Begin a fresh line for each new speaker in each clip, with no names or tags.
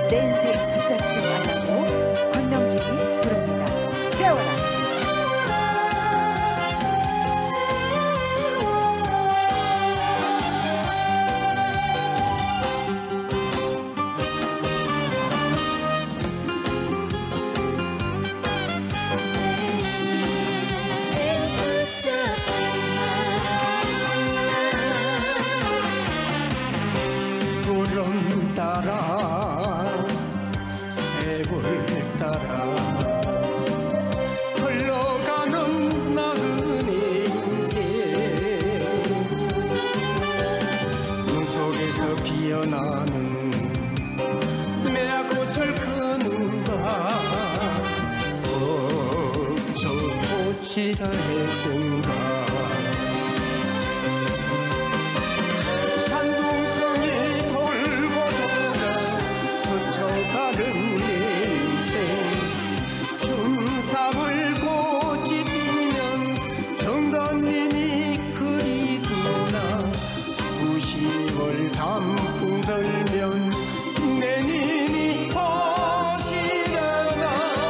내 인생 붙잡지 말라고 권영진이 부릅니다. 세워라.
구름 따라 세월 따라 흘러가는 나그네 인생 눈 속에서 피어나는 매화꽃을 그누가 저 꽃이라 했던가 가는 인생 춤삼을 꽃이 피면 정단님이 그리구나 90월 단풍 들면 내님이 오시려나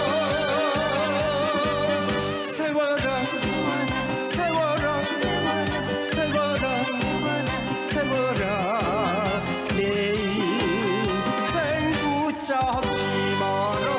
세워라 세워라 세워라 세워라 내 인생 붙잡지 마라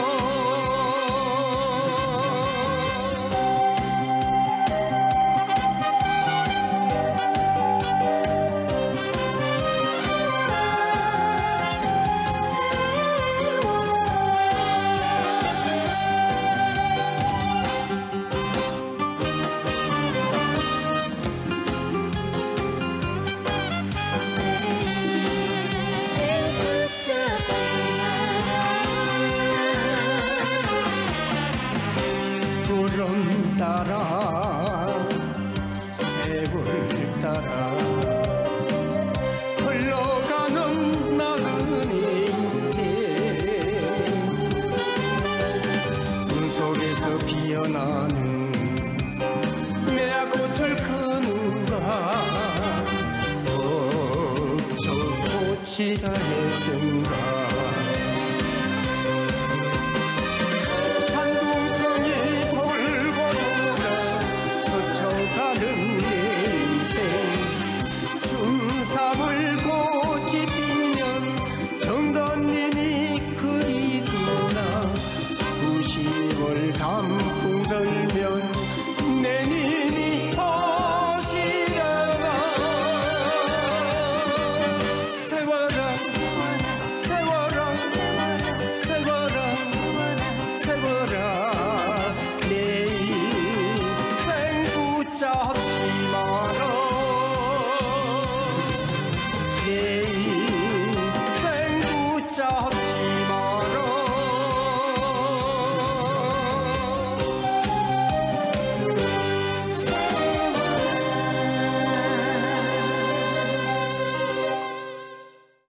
구름 따라 세월 따라 흘러가는 나그네 인생 눈 속에서 피어나는 매화꽃을 그누가 저 꽃이라 했던가